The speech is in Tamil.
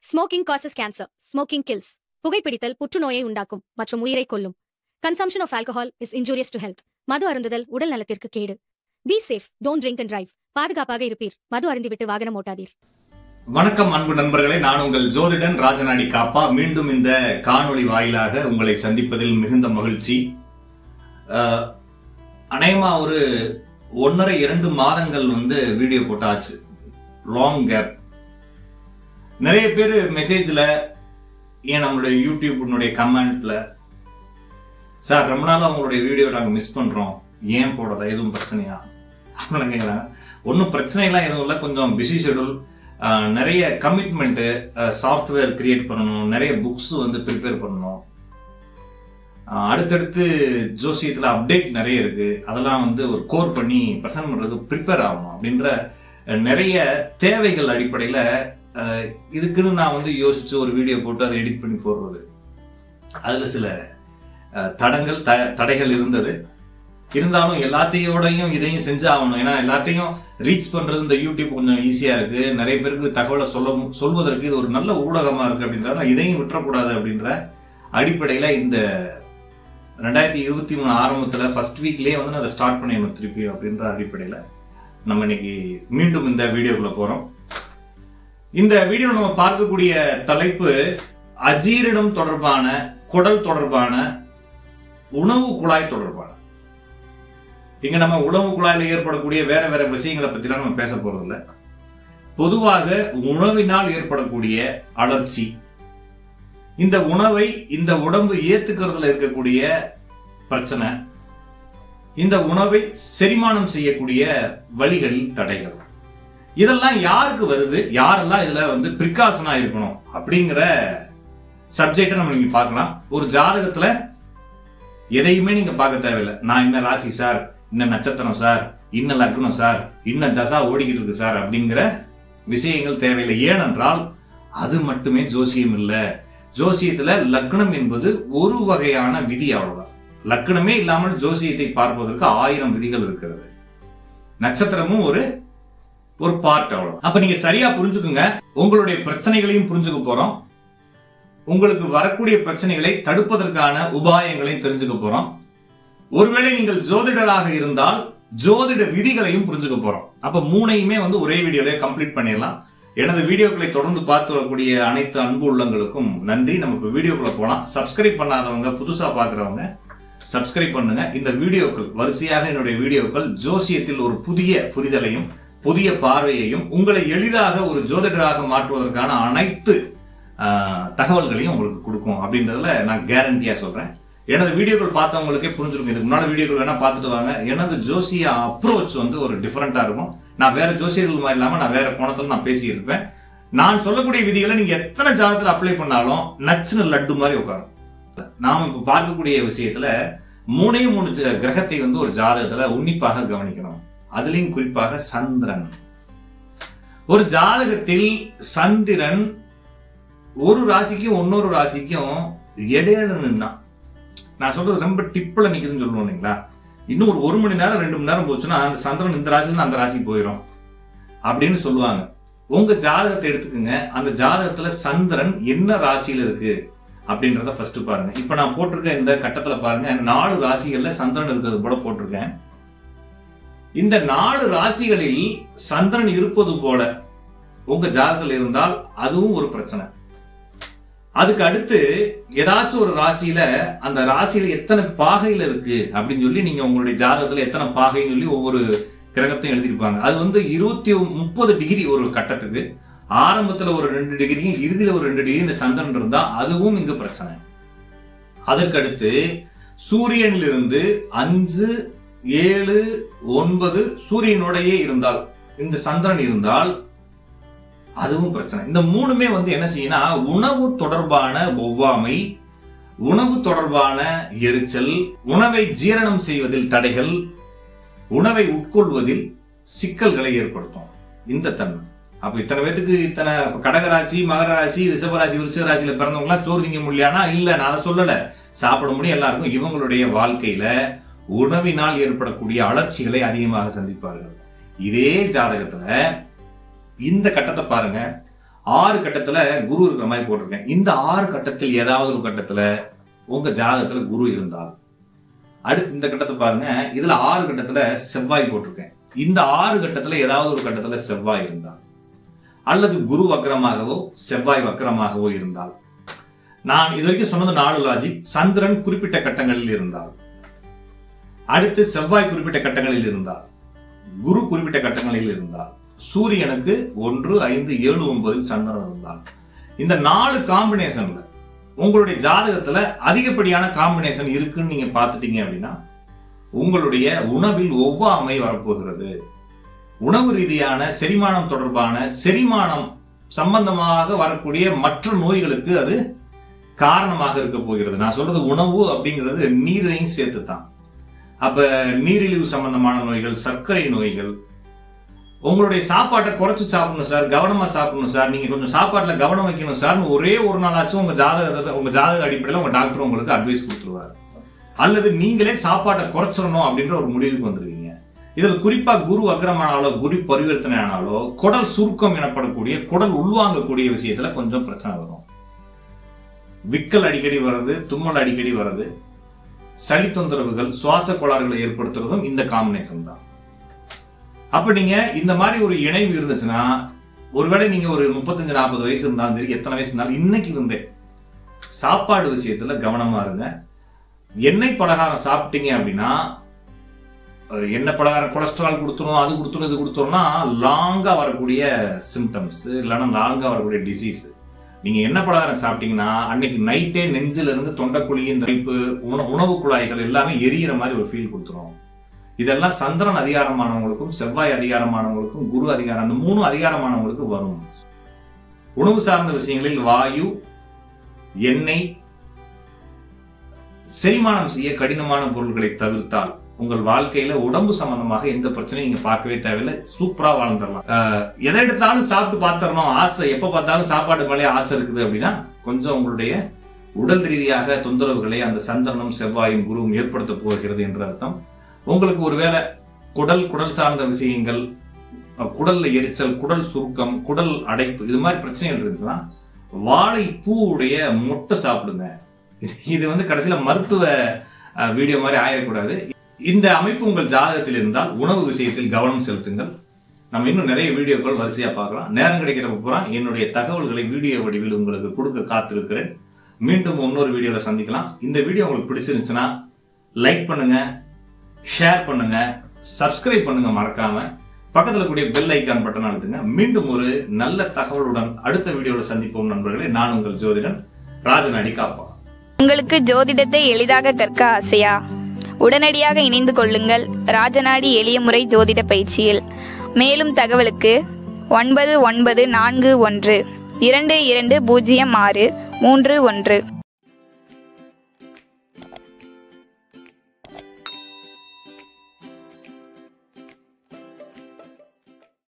Smoking causes cancer. Smoking kills. புகைப்பிடித்தல் புற்றுநோயை உண்டாக்கும் மற்றும் உயிரை கொல்லும். Consumption of alcohol is injurious to health. மது அருந்துதல் உடல் நலத்திற்கு கேடு. Be safe. Don't drink and drive. பாதுகாப்பாக இருப்பீர். மது அருந்திவிட்டு வாகனம் ஓட்டாதீர். வணக்கம் அன்பு நண்பர்களே, நான் உங்கள் ஜோதிடன் ராஜநாடி காப்பா. மீண்டும் இந்த காணொளி வாயிலாக உங்களை சந்திப்பதில் மிகுந்த மகிழ்ச்சி. அநேகமா ஒரு 1.5-2 மாதங்கள் வீடியோ போட்டாச்சு. Long gap. நிறைய பேர் மெசேஜ்ல, ஏன் நம்மளுடைய யூடியூப்னுடைய கமெண்ட்ல, சார் ரொம்ப நாள் உங்களுடைய வீடியோ நாங்கள் மிஸ் பண்றோம், ஏன் போடல, எதுவும் பிரச்சனையா அப்படின்னு கேட்குறாங்க. ஒன்றும் பிரச்சனைலாம் எதுவும் இல்லை, கொஞ்சம் பிஸி ஷெடியூல், நிறைய கமிட்மெண்ட், சாஃப்ட்வேர் கிரியேட் பண்ணணும், நிறைய புக்ஸ் ப்ரிப்பேர் பண்ணணும், அடுத்தடுத்து ஜோசியத்தில் அப்டேட் நிறைய இருக்கு, அதெல்லாம் ஒரு கோர் பண்ணி பிரசன்ட் பண்றதுக்கு ப்ரிப்பேர் ஆகணும் அப்படின்ற நிறைய தேவைகள் அடிப்படையில் இதுக்குன்னு நான் யோசிச்சு ஒரு வீடியோ போட்டு அதை எடிட் பண்ணி போடுறது. அதுல சில தடைகள் இருந்தது. இருந்தாலும் எல்லாத்தையோடையும் இதையும் செஞ்சு ஆகணும். ஏன்னா எல்லாத்தையும் ரீச் பண்றது இந்த யூடியூப் கொஞ்சம் ஈஸியா இருக்கு. நிறைய பேருக்கு தகவலை சொல்வதற்கு இது ஒரு நல்ல ஊடகமா இருக்கு அப்படின்றத இதையும் விட்டுறக்கூடாது அப்படின்ற அடிப்படையில இந்த 2023 ஆரம்பத்துல ஃபர்ஸ்ட் வீக்லயே நான் அதை ஸ்டார்ட் பண்ணிடணும் திருப்பி அப்படின்ற அடிப்படையில நம்ம இன்னைக்கு மீண்டும் இந்த வீடியோக்குள்ள போறோம். இந்த வீடியோ நம்ம பார்க்கக்கூடிய தலைப்பு அஜீரணம் தொடர்பான, குடல் தொடர்பான, உணவு குழாய் தொடர்பான. இங்க நம்ம உணவு குழாயில ஏற்படக்கூடிய வேற வேற விஷயங்களை பத்திலாம் நம்ம பேச போறது இல்லை. பொதுவாக உணவினால் ஏற்படக்கூடிய அலர்ச்சி, இந்த உணவை இந்த உடம்பு ஏத்துக்கிறதுல இருக்கக்கூடிய பிரச்சனை, இந்த உணவை செரிமானம் செய்யக்கூடிய வழிகளில் தடைகள், இதெல்லாம் யாருக்கு வருது, யாரெல்லாம் இதுல பிரிகாஷனா இருக்கணும் அப்படிங்கிற சப்ஜெக்ட நம்ம நீங்க பார்க்கலாம். ஒரு ஜாதகத்துல எதையுமே நீங்க பார்க்க தேவையில்லை. நான் இன்ன ராசி சார், இன்ன நட்சத்திரம் சார், இன்ன லக்னம் சார், இன்ன தசா ஓடிக்கிட்டு இருக்கு சார் அப்படிங்கிற விஷயங்கள் தேவையில்லை. ஏனென்றால் அது மட்டுமே ஜோசியம் இல்லை. ஜோசியத்துல லக்னம் என்பது ஒரு வகையான விதி, அவ்வளவுதான். லக்னமே இல்லாமல் ஜோசியத்தை பார்ப்பதற்கு 1000 விதிகள் இருக்கிறது. நட்சத்திரமும் ஒரு பார்ட், அவ்வளவு. அப்ப நீங்க சரியா புரிஞ்சுக்குங்க. உங்களுடைய பிரச்சனைகளையும் புரிஞ்சுக்க போறோம். உங்களுக்கு வரக்கூடிய பிரச்சனைகளை தடுப்பதற்கான உபாயங்களையும் தெரிஞ்சுக்க போறோம். ஒருவேளை நீங்கள் ஜோதிடராக இருந்தால் ஜோதிட விதிகளையும் புரிஞ்சுக்க போறோம். அப்ப 3ஐயுமே ஒரே வீடியோல கம்ப்ளீட் பண்ணிடலாம். எனது வீடியோக்களை தொடர்ந்து பார்த்து வரக்கூடிய அனைத்து அன்பு உள்ளங்களுக்கும் நன்றி. நமக்கு வீடியோக்குள்ள போலாம். சப்ஸ்கிரைப் பண்ணாதவங்க, புதுசா பாக்குறவங்க சப்ஸ்கிரைப் பண்ணுங்க. இந்த வீடியோக்கள் வரிசையாக என்னுடைய வீடியோக்கள் ஜோசியத்தில் ஒரு புதிய புரிதலையும் புதிய பார்வையையும் உங்களை எளிதாக ஒரு ஜோதிடராக மாற்றுவதற்கான அனைத்து தகவல்களையும் உங்களுக்கு கொடுக்கும் அப்படின்றதுல நான் கேரண்டியா சொல்றேன். எனது வீடியோக்கள் பார்த்தவங்களுக்கே புரிஞ்சிருக்கும். இதுக்கு முன்னாடி வீடியோக்கள் வேணா பார்த்துட்டு வாங்க. எனது ஜோசிய அப்ரோச் ஒரு டிஃபரெண்டா இருக்கும். நான் வேற ஜோசியர்கள் மாதிரி இல்லாம நான் வேற கோணத்துல நான் பேசியிருப்பேன். நான் சொல்லக்கூடிய விதிகளை நீங்க எத்தனை ஜாதகத்துல அப்ளை பண்ணாலும் நச்சுன்னு லட்டு மாதிரி உட்காரும். நாம இப்ப பார்க்கக்கூடிய விஷயத்துல 3 கிரகத்தை ஒரு ஜாதகத்துல உன்னிப்பாக கவனிக்கணும். அதுலயும் குறிப்பாக சந்திரன். ஒரு ஜாதகத்தில் சந்திரன் ஒரு ராசிக்கும் இன்னொரு ராசிக்கும் இடையில நின்னா, நான் சொல்றது ரொம்ப டிப்ல நிக்குதுன்னு சொல்லுவோம் இல்லைங்களா, இன்னும் ஒரு 1 மணி நேரம் 2 மணி நேரம் போச்சுன்னா அந்த சந்திரன் இந்த ராசில அந்த ராசிக்கு போயிடும் அப்படின்னு சொல்லுவாங்க. உங்க ஜாதகத்தை எடுத்துக்கோங்க. அந்த ஜாதகத்துல சந்திரன் என்ன ராசியில இருக்கு அப்படின்றத ஃபர்ஸ்ட் பாருங்க. இப்ப நான் போட்டிருக்க இந்த கட்டத்துல பாருங்க, 4 ராசிகள்ல சந்திரன் இருக்கிறது போல போட்டிருக்கேன். இந்த 4 ராசிகளில் சந்திரன் இருப்பது போல உங்க ஜாதகத்தில் இருந்தால் அதுவும் ஒரு பிரச்சனை. அதுக்கு அடுத்து ஏதாச்சும் ஒரு ராசியில, அந்த ராசியில எத்தனை பாகையில இருக்கு அப்படின்னு சொல்லி நீங்க உங்களுடைய ஜாதகத்துல எத்தனை பாகைன்னு சொல்லி ஒவ்வொரு கிரகத்தையும் எழுதியிருப்பாங்க. அது 30 டிகிரி ஒரு கட்டத்துக்கு, ஆரம்பத்துல ஒரு 2 டிகிரி, இறுதியில ஒரு 2 டிகிரி இந்த சந்திரன் இருந்தா அதுவும் இங்க பிரச்சனை. அதற்கு அடுத்து சூரியனிலிருந்து 5, 7, 9 சூரியனோடையே இருந்தால், இந்த சந்திரன் இருந்தால் அதுவும் பிரச்சனை. இந்த 3மே என்ன செய்யும்னா, உணவு தொடர்பான ஒவ்வாமை, உணவு தொடர்பான எரிச்சல், உணவை ஜீரணம் செய்வதில் தடைகள், உணவை உட்கொள்வதில் சிக்கல்களை ஏற்படுத்தும் இந்த தன்மை. அப்ப இத்தனை பேத்துக்கு, இத்தனை கடகராசி, மகர ராசி, ரிஷபராசி, விருச்சிக ராசியில பிறந்தவங்க எல்லாம் சோறு திங்க முடியானா? இல்ல, நான் அதை சொல்லல. சாப்பிட முடியும் எல்லாருக்கும். இவங்களுடைய வாழ்க்கையில உணவினால் ஏற்படக்கூடிய அலர்ச்சிகளை அதிகமாக சந்திப்பார்கள். இதே ஜாதகத்துல இந்த கட்டத்தை பாருங்க, 6 கட்டத்துல குரு இருக்கிற மாதிரி போட்டிருக்கேன். இந்த 6 கட்டத்தில் ஏதாவது ஒரு கட்டத்துல உங்க ஜாதகத்துல குரு இருந்தால், அடுத்து இந்த கட்டத்தை பாருங்க, இதுல 6 கட்டத்துல செவ்வாய் போட்டிருக்கேன். இந்த 6 கட்டத்துல ஏதாவது ஒரு கட்டத்துல செவ்வாய் இருந்தால், அல்லது குரு வக்ரமாகவோ செவ்வாய் வக்ரமாகவோ இருந்தால், நான் இது வரைக்கும் சொன்னது 4 லாஜிக். சந்திரன் குறிப்பிட்ட கட்டங்களில் இருந்தால், அடுத்து செவ்வாய் குறிப்பிட்ட கட்டங்களில் இருந்தால், குரு குறிப்பிட்ட கட்டங்களில் இருந்தால், சூரியனுக்கு 1, 5, 7, 9 சந்திரன் இருந்தால், இந்த 4 காம்பினேஷன்ல உங்களுடைய ஜாதகத்துல அதிகப்படியான காம்பினேஷன் இருக்குன்னு நீங்க பாத்துட்டீங்க அப்படின்னா உங்களுடைய உணவில் ஒவ்வாமை வரப்போகிறது. உணவு ரீதியான செரிமானம் தொடர்பான செரிமானம் சம்பந்தமாக வரக்கூடிய மற்ற நோய்களுக்கு அது காரணமாக இருக்க போகிறது. நான் சொல்றது உணவு அப்படிங்கிறது நீரையும் சேர்த்து தான். அப்ப நீரிழிவு சம்பந்தமான நோய்கள், சர்க்கரை நோய்கள், உங்களுடைய சாப்பாட்டை குறைச்சு சாப்பிடணும் சார், கவனமா சாப்பிடணும் சார், நீங்க கொஞ்சம் சாப்பாட்டுல கவனம் வைக்கணும் சார், ஒரே ஒரு நாளாச்சும் உங்க ஜாதக அடிப்படையில் உங்க டாக்டர் உங்களுக்கு அட்வைஸ் கொடுத்துருவாரு. அல்லது நீங்களே சாப்பாட்டை குறைச்சிடணும் அப்படின்ற ஒரு முடிவுக்கு வந்துருவீங்க. இதில் குறிப்பா குரு வக்ரமானாலோ குரு பரிவர்த்தனை ஆனாலோ குடல் சுருக்கம் எனப்படக்கூடிய குடல் உள்வாங்கக்கூடிய விஷயத்துல கொஞ்சம் பிரச்சனை வரும். விக்கல் அடிக்கடி வர்றது, தும்மல் அடிக்கடி வர்றது, சளி தொந்தரவுகள், சுவாச கோளாறுகளை ஏற்படுத்துறதும் இந்த காம்பினேஷன் தான். அப்ப நீங்க இந்த மாதிரி ஒரு இணைவு இருந்துச்சுன்னா, ஒருவேளை நீங்க ஒரு 35-40 வயசு இருந்தாலும் சரி, எத்தனை வயசு இருந்தாலும் இன்னைக்கு இருந்தே சாப்பாடு விஷயத்துல கவனமா இருங்க. எண்ணெய் பலகாரம் சாப்பிட்டீங்க அப்படின்னா, எண்ணெய் பலகாரம் கொலஸ்ட்ரால் கொடுத்துரும், அது கொடுத்துரும், இது கொடுத்துரும்னா லாங்கா வரக்கூடிய சிம்டம்ஸ், இல்லைன்னா லாங்கா வரக்கூடிய டிசீஸ். நீங்க எண்ணெய் பலகாரம் சாப்பிட்டீங்கன்னா அன்னைக்கு நைட்டே நெஞ்சில இருந்து தொண்டைக்குழி, இந்த உணவு குழாய்கள் எல்லாமே எரியிற மாதிரி ஒரு ஃபீல் கொடுத்துரும். இதெல்லாம் சந்திரன் அதிகாரமானவங்களுக்கும் செவ்வாய் அதிகாரமானவங்களுக்கும் குரு அதிகாரம், அந்த 3 அதிகாரமானவங்களுக்கு வரும். உணவு சார்ந்த விஷயங்களில் வாயு, எண்ணெய், செரிமானம் செய்ய கடினமான பொருட்களை தவிர்த்தால் உங்கள் வாழ்க்கையில உடம்பு சம்பந்தமாக எந்த பிரச்சனையும் நீங்க பார்க்கவே தேவையில்லை. சூப்பரா வாழ்ந்துடலாம். எதை எடுத்தாலும் சாப்பிட்டு பார்த்துடணும் ஆசை, எப்ப பார்த்தாலும் சாப்பாடு மேலே ஆசை இருக்குது அப்படின்னா கொஞ்சம் உங்களுடைய உடல் ரீதியாக தொந்தரவுகளை அந்த சந்திரனும் செவ்வாயும் குருவும் ஏற்படுத்த போகிறது என்ற அர்த்தம். உங்களுக்கு ஒருவேளை குடல் சார்ந்த விஷயங்கள், குடல்ல எரிச்சல், குடல் சுருக்கம், குடல் அடைப்பு, இது மாதிரி பிரச்சனைகள் இருந்துச்சுன்னா வாழை பூவுடைய மொட்டை சாப்பிடுங்க. இது கடைசியில மருத்துவ வீடியோ மாதிரி ஆயிடக்கூடாது. இந்த அமைப்பு உங்கள் ஜாதகத்தில் இருந்தால் உணவு விஷயத்தில் கவனம் செலுத்துங்கள். நம்ம இன்னும் நிறைய வீடியோக்கள் வரிசையா பார்க்கலாம். நேரம் கிடைக்கிறப்ப பூரா என்னுடைய தகவல்களை வீடியோ வடிவில் உங்களுக்கு கொடுக்க காத்திருக்கிறேன். மீண்டும் இன்னொரு வீடியோல சந்திக்கலாம். இந்த வீடியோ உங்களுக்கு பிடிச்சிருந்துச்சுன்னா லைக் பண்ணுங்க, ஷேர் பண்ணுங்க, சப்ஸ்கிரைப் பண்ணுங்க மறக்காம. பக்கத்துல கூடிய பெல் ஐக்கான் பட்டன் அழுத்துங்க. மீண்டும் ஒரு நல்ல தகவலுடன் அடுத்த வீடியோல சந்திப்போம் நண்பர்களே. நான் உங்கள் ஜோதிடன் ராஜநாடி காப்பா. உங்களுக்கு ஜோதிடத்தை எளிதாக கற்க ஆசையா? உடனடியாக இணைந்து கொள்ளுங்கள் ராஜநாடி எளிய முறை ஜோதிட பயிற்சியில். மேலும் தகவலுக்கு 9941 2206 31